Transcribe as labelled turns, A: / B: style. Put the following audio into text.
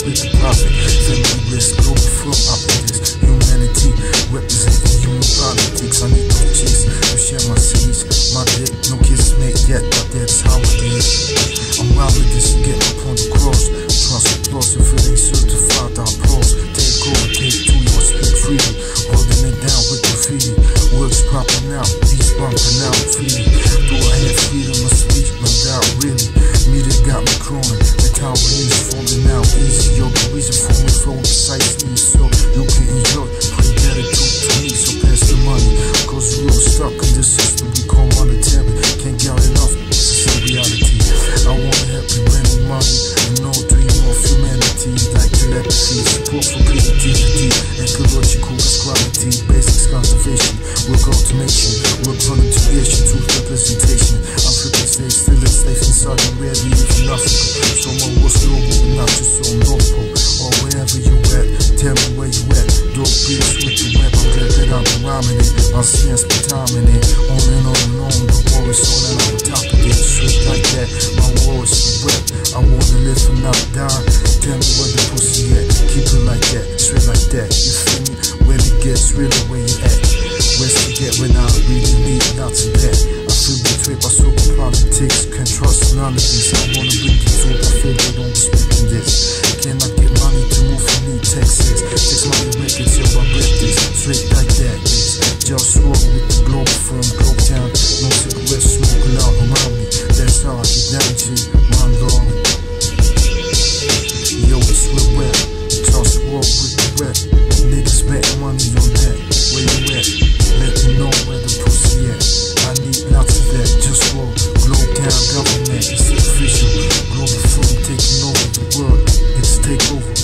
A: with the profit. Family bliss, Globalfirm operatives. Humanity representing human politics. I need no cheese to share my seeds. My dick, no kiss made yet, but that's how it is. I'm wild with this to get up on the cross. Trust applause, if it ain't certified, I applause. Take over, take two, you speak freely. Holding it down with graffiti. Words popping out, beats bumping out freely. Do I have freedom of speech? No doubt, really. Media got me crawling. The Taiwanese falling out easy. Yo, the reason for me flowing precisely so you can enjoy. Play gratitude to me, so pass the money. Cause we're all stuck in this system we call monetary. Can't get enough, this is reality. I wanna help you bring me money and no dream of humanity. Like telepathy, support for creativity, ecological quality, basics cultivation, work automation, work voluntarization, truth representation. I'm flipping stage, still enslaved inside and rarely even Africa. So my war's global, not just on North Pole or wherever you at. Tell me where you at. Dog beats with the web. I'm glad that I've been rhyming it. My sins be timing it. On and on and on. The war is on and I'm on top of it. Straight like that. My war is the web. I wanna live and not die. Tell me where the pussy at. Keep it like that. Straight like that. You feel me? When it gets really where you at. Where's to get when I really need not to bet. I feel betrayed by social politics. Can't trust none of this. I wanna bring the truth. I feel they don't respect in this. Can I get money to move from me? Texas. Takes money to make it till I rep this. Straight like that. It's JustWar with the Globalfirm. Globe town. No cigarettes smoking out around me. That's how I get down to my law. Yo, it's real wet. JustWar with the wet. Niggas betting money on that. Where you at? Let me know where the pussy at. I need lots of that. JustWar, globe town government. It's official. Globalfirm taking over the world. It's takeover.